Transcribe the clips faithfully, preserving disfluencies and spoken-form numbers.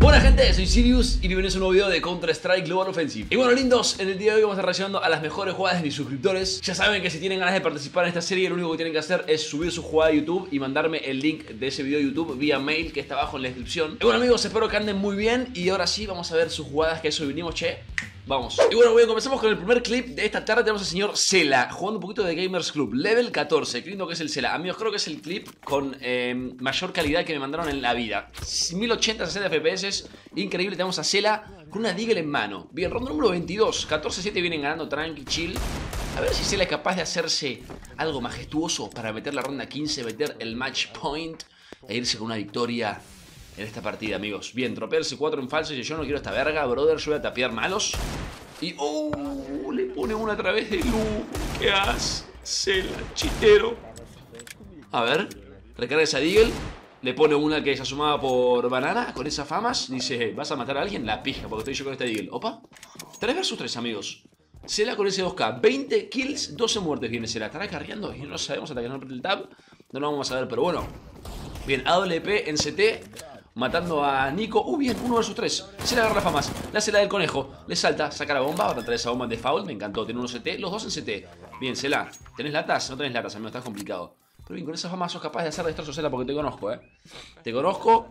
Buena gente, soy Sirius y bienvenidos a un nuevo video de Counter-Strike Global Offensive. Y bueno, lindos, en el día de hoy vamos a estar reaccionando a las mejores jugadas de mis suscriptores. Ya saben que si tienen ganas de participar en esta serie, lo único que tienen que hacer es subir su jugada de YouTube y mandarme el link de ese video de YouTube vía mail que está abajo en la descripción. Y bueno amigos, espero que anden muy bien y ahora sí vamos a ver sus jugadas, que eso vinimos, che. Vamos. Y bueno, bueno, comenzamos con el primer clip de esta tarde. Tenemos al señor Cela jugando un poquito de Gamers Club, level catorce. Qué lindo que es el Cela. Amigos, creo que es el clip con eh, mayor calidad que me mandaron en la vida. mil ochenta, sesenta F P S. Increíble. Tenemos a Cela con una Deagle en mano. Bien, ronda número veintidós. catorce siete vienen ganando tranqui, chill. A ver si Cela es capaz de hacerse algo majestuoso para meter la ronda quince, meter el match point e irse con una victoria en esta partida, amigos. Bien, tropea el C cuatro en falso y yo no quiero esta verga, brother. Yo voy a tapear malos. Y, oh, le pone una a través de luz. ¿Qué hace? Cela, chitero. A ver, recarga esa Deagle. Le pone una que se asomaba por banana con esas famas. Dice, ¿vas a matar a alguien? La pija, porque estoy yo con esta Deagle. Opa, tres versus tres, amigos. Cela con ese dos K, veinte kills, doce muertes. Viene Cela, estará carreando y no lo sabemos hasta que no apriete el tab. No lo vamos a ver, pero bueno. Bien, A W P en C T, matando a Nico. Uh, bien, uno versus tres. Cela agarra las famas, le hace la del conejo, le salta, saca la bomba, va a traer esa bomba de foul. Me encantó, tiene uno C T, los dos en C T. Bien, Cela, ¿tenés latas? No tenés latas, amigo, está complicado. Pero bien, con esa fama sos capaz de hacer destrozos, Cela, porque te conozco, eh. Te conozco.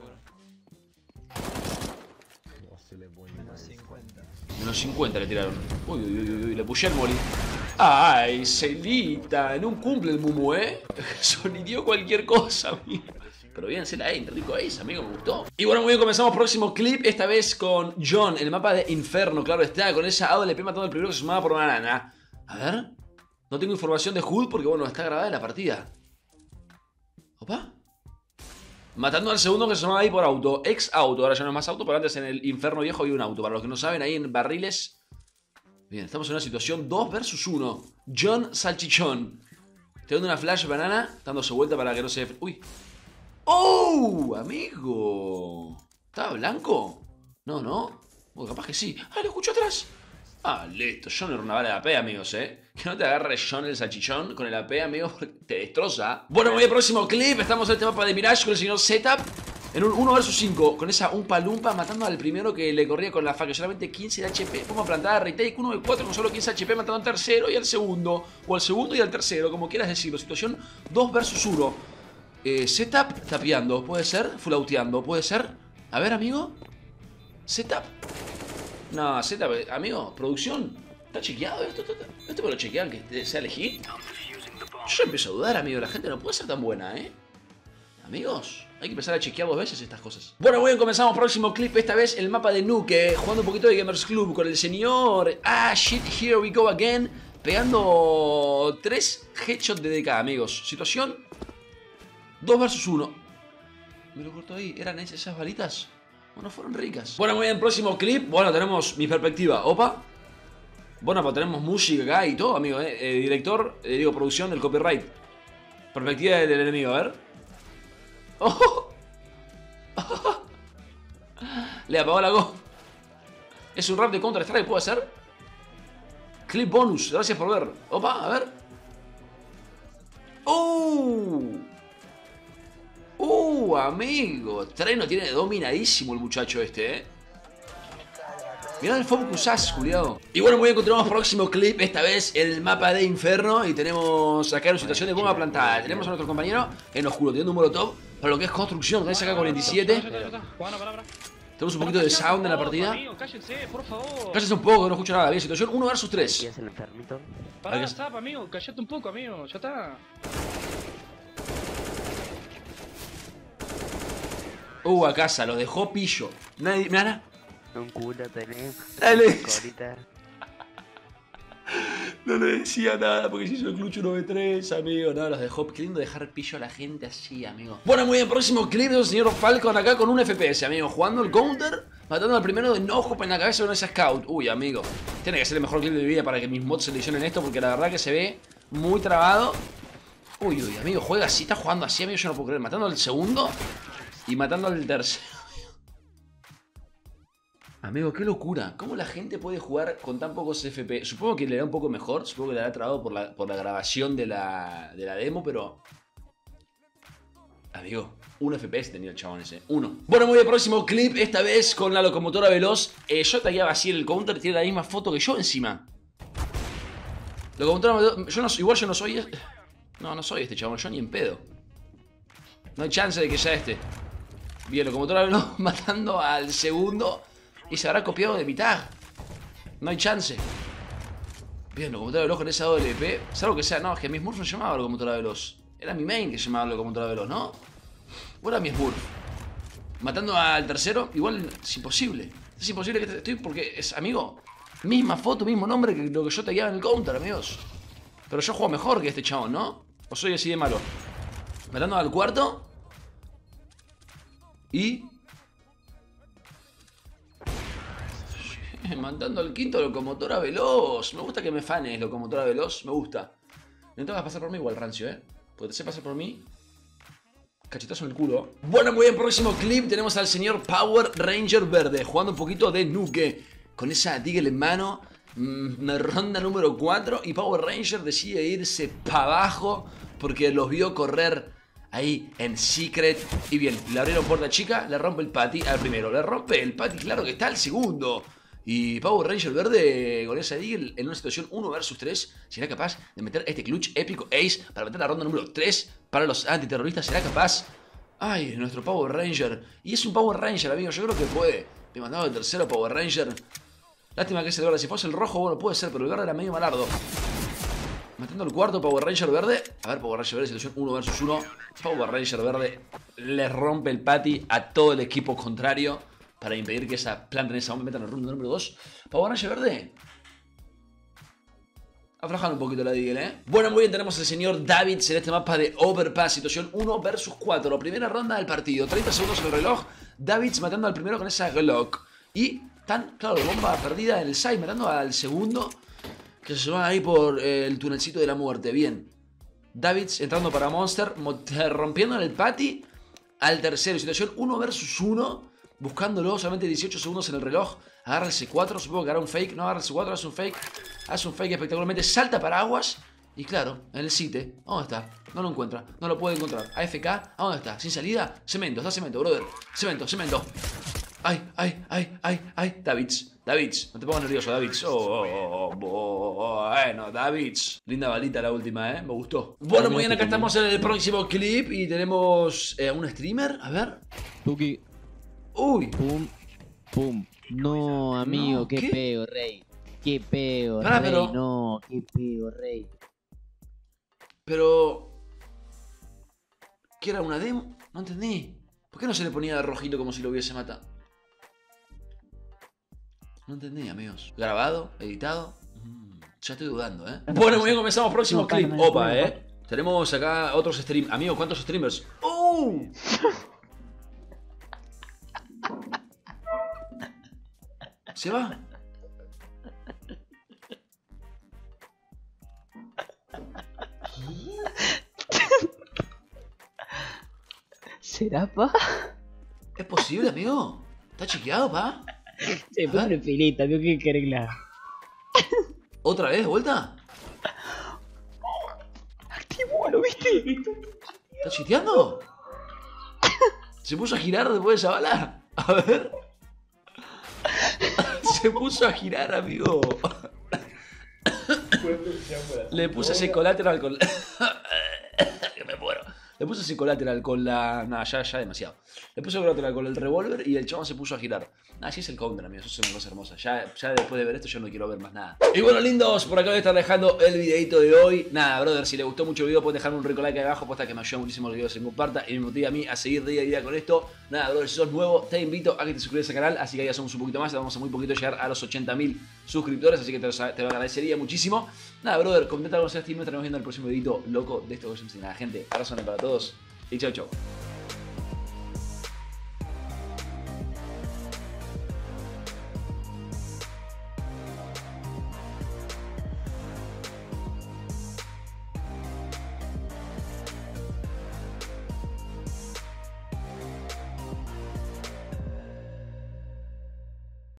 Menos cincuenta le tiraron. Uy, uy, uy, uy, le pushé el molly. Ay, Celita, no cumple el mumu, eh. Sonidió cualquier cosa, amigo. Pero bien, Cela, eh, rico ace, amigo, me gustó. Y bueno, muy bien, comenzamos próximo clip. Esta vez con John, el mapa de Inferno, claro está. Con esa A W P matando al primero que se sumaba por banana. A ver. No tengo información de Hood porque, bueno, está grabada en la partida. Opa. Matando al segundo que se sumaba ahí por auto. Ex auto, ahora ya no es más auto, pero antes en el Inferno viejo había un auto. Para los que no saben, ahí en barriles. Bien, estamos en una situación dos versus uno. John Salchichón. Te dando una flash banana, dándose vuelta para que no se... Uy. ¡Oh! Amigo. ¿Estaba blanco? No, no. Bueno, capaz que sí. ¡Ah, lo escucho atrás! Ah, listo. John era una bala de A P, amigos, eh. Que no te agarre John el salchichón con el A P, amigos, porque te destroza. Bueno, muy bien, próximo clip. Estamos en este mapa de Mirage con el señor Setup. En un uno versus cinco, con esa Umpa Lumpa matando al primero que le corría con la faca. Solamente quince de H P. Pongo plantada, retake, uno de cuatro con solo quince H P, matando al tercero y al segundo. O al segundo y al tercero, como quieras decirlo. Situación dos versus uno. Eh, setup tapeando, puede ser. Fulauteando, puede ser. A ver, amigo. Setup. No, setup, amigo. Producción. ¿Está chequeado esto? ¿Esto me lo chequean que sea legit? Yo empiezo a dudar, amigo. La gente no puede ser tan buena, ¿eh? Amigos, hay que empezar a chequear dos veces estas cosas. Bueno, muy bien, comenzamos próximo clip. Esta vez el mapa de Nuke, jugando un poquito de Gamers Club con el señor... Ah, shit, here we go again. Pegando tres headshots de D K, amigos. Situación dos versus uno. Me lo cortó ahí. ¿Eran esas balitas? Bueno, fueron ricas. Bueno, muy bien, próximo clip. Bueno, tenemos mi perspectiva. Opa. Bueno, pues tenemos música acá y todo, amigo, eh. eh director, eh, digo, producción del copyright. Perspectiva del enemigo, a ver. Oh. Oh. Le apagó la go. Es un rap de Counter-Strike, ¿puede ser? Clip bonus, gracias por ver. Opa, a ver. Uh. Uh, amigo. Treno tiene dominadísimo el muchacho este, eh. Mirá el focus as, culiado. Y bueno, muy bien, continuamos próximo clip. Esta vez el mapa de Inferno. Y tenemos acá una situación de bomba plantada. Tenemos a nuestro compañero en oscuro, teniendo un molotov para lo que es construcción. Tenés acá cuarenta y siete. Tenemos un poquito de sound en la partida. Cállense, por favor. Cállense un poco, que no escucho nada. Bien, situación uno versus tres. ¿Qué es el enfermito? Pará, zap, amigo. Cállate un poco, amigo. Ya está. Uh, a casa, lo dejó pillo. Nadie, nada. Un culo tenés. Dale. Colita. No le decía nada porque se hizo el clutch uno v tres, amigo. No, los dejó. Qué lindo dejar pillo a la gente así, amigo. Bueno, muy bien, próximo clip del señor Falcon acá con un F P S, amigo. Jugando el counter, matando al primero de enojo en la cabeza con esa scout. Uy, amigo. Tiene que ser el mejor clip de mi vida para que mis mods seleccionen esto porque la verdad que se ve muy trabado. Uy, uy, amigo, juega así, está jugando así, amigo. Yo no puedo creer. Matando al segundo y matando al tercero. Amigo, qué locura. ¿Cómo la gente puede jugar con tan pocos F P? Supongo que le da un poco mejor. Supongo que le da trabado por la, por la grabación de la, de la demo, pero... Amigo, Un F P S tenía el chabón ese. Uno. Bueno, muy bien, próximo clip. Esta vez con la locomotora veloz. Eh, yo tagueaba así en el counter. Tiene la misma foto que yo encima. Locomotora veloz. Yo no, igual yo no soy... No, no soy este chabón. Yo ni en pedo. No hay chance de que sea este. Bien, locomotora veloz matando al segundo. Y se habrá copiado de mi tag. No hay chance. Bien, locomotora veloz con esa doble P. Salvo que sea, no, es que mi Smurf no llamaba locomotora veloz. Era mi main que llamaba locomotora veloz, ¿no? ¿O era mi Smurf? Matando al tercero, igual es imposible. Es imposible que estoy porque es, amigo, misma foto, mismo nombre que lo que yo tagueaba en el counter, amigos. Pero yo juego mejor que este chabón, ¿no? ¿O soy así de malo? Matando al cuarto. Y... Mandando al quinto locomotora veloz. Me gusta que me fanes locomotora veloz. Me gusta. No te vas a pasar por mí igual, rancio, ¿eh? Porque te sé pasar por mí. Cachetazo en el culo. Bueno, muy bien, próximo clip. Tenemos al señor Power Ranger Verde jugando un poquito de Nuke. Con esa Deagle en mano. Mmm, ronda número cuatro. Y Power Ranger decide irse para abajo. Porque los vio correr ahí en secret. Y bien, le abrieron puerta chica. Le rompe el patty al primero. Le rompe el patty, claro que está al segundo. Y Power Ranger Verde con esa Deagle en una situación uno versus tres será capaz de meter este clutch épico ace para meter la ronda número tres para los antiterroristas. ¿Será capaz? Ay, nuestro Power Ranger. Y es un Power Ranger, amigo. Yo creo que puede. Me mandaba el tercero Power Ranger. Lástima que es el verde. Si fuese el rojo, bueno, puede ser, pero el verde era medio malardo. Matando el cuarto Power Ranger Verde. A ver, Power Ranger Verde, situación uno versus uno. Power Ranger Verde le rompe el patty a todo el equipo contrario para impedir que esa planta en esa bomba meta en el ronda número dos. Power Ranger Verde. Aflojando un poquito la Deagle, ¿eh? Bueno, muy bien, tenemos al señor Davids en este mapa de Overpass. Situación uno versus cuatro. Primera ronda del partido. treinta segundos en el reloj. Davids matando al primero con esa Glock. Y tan, claro, bomba perdida en el side. Matando al segundo, que se va ahí por eh, el tunelcito de la muerte. Bien. Davids entrando para Monster. Rompiendo en el patty al tercero. Situación uno versus uno. Buscándolo, solamente dieciocho segundos en el reloj. Agarra el C cuatro, supongo que hará un fake. No agarra el C cuatro, hace un fake. Hace un fake espectacularmente. Salta para aguas. Y claro, en el site. ¿Dónde está? No lo encuentra. No lo puede encontrar. A F K. ¿A dónde está? Sin salida. Cemento. Está cemento, brother. Cemento, cemento. Ay, ay, ay, ay, ay. Davids. Davids. No te pongas nervioso, Davids. Oh, oh, oh, oh, oh. Bueno, Davids. Linda balita la última, ¿eh? Me gustó. Bueno, muy bien. Acá estamos en el próximo clip. Y tenemos eh, un streamer. A ver. Tuki. Uy. Pum, pum. No, amigo, No, qué, ¿qué? peo, rey. Qué peo, Pará, rey. pero- No, qué peo, rey. Pero... ¿Qué era una demo? No entendí. ¿Por qué no se le ponía de rojito como si lo hubiese matado? No entendí, amigos. ¿Grabado? ¿Editado? Mm, ya estoy dudando, ¿eh? Bueno, muy bien, comenzamos próximo No, clip. no, no, no, Opa, no, ¿eh? Tenemos acá otros streamers. Amigo, ¿cuántos streamers? ¡Uh! ¿Se va? ¿Será, pa? ¿Es posible, amigo? ¿Está chequeado, pa? Se A pone ver. filita, amigo, ¿qué querés que le haga? ¿Otra vez? ¿De vuelta? Activó, ¿lo viste? ¿Está chiteando? ¿Se puso a girar después de esa bala? A ver. Se puso a girar, amigo. Le puse ese colateral con... que me muero. Le puse ese colateral con la... Nah, ya, ya demasiado. Le puse colateral con el revólver y el chabón se puso a girar. Nah, así es el counter, amigo. Eso es una cosa hermosa. Ya, ya después de ver esto yo no quiero ver más nada. Y bueno, lindos, por acá voy a estar dejando el videito de hoy. Nada, brother, si les gustó mucho el video pueden dejarme un rico like ahí abajo. Posta que me ayuda muchísimo el video que se comparta y me motiva a mí a seguir día a día con esto. Nada, brother, si sos nuevo te invito a que te suscribas al canal. Así que ya somos un poquito más. Vamos a muy poquito llegar a los ochenta mil suscriptores. Así que te, te lo agradecería muchísimo. Nada, brother, comenta algo, si nos estaremos viendo en el próximo videito loco de esto que yo me enseñé. Nada, gente, abrazo para todos y chau chau.